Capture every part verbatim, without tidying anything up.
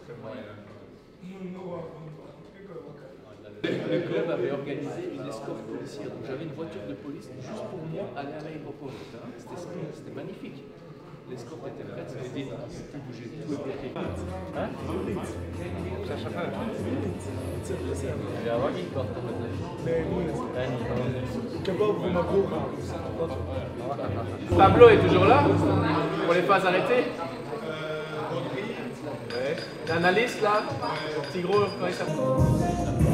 Le club avait organisé une escorte policière, donc j'avais une voiture de police juste pour moi aller à l'aéroport. C'était magnifique. L'escorte était prête, c'était dit, tout bougé, tout était prêt. Hein? Ça chauffeur. Ja, wat ik kan toch met nee, moeilijk. Nee, niet. Ik heb ook voor mijn broer gehad. Pablo est toujours là pour les phases arrêtées. Ouais. L'analyste là, petit gros, comment il s'appelle?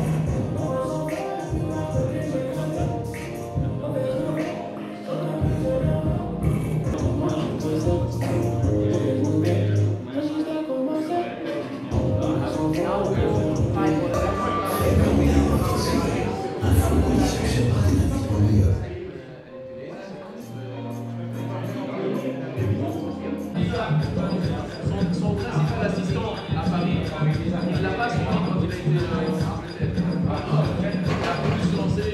Son principal assistant à Paris, il ne l'a pas suivi quand il a été il a voulu se lancer.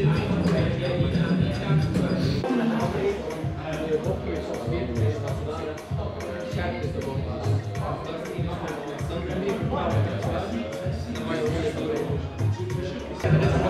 Il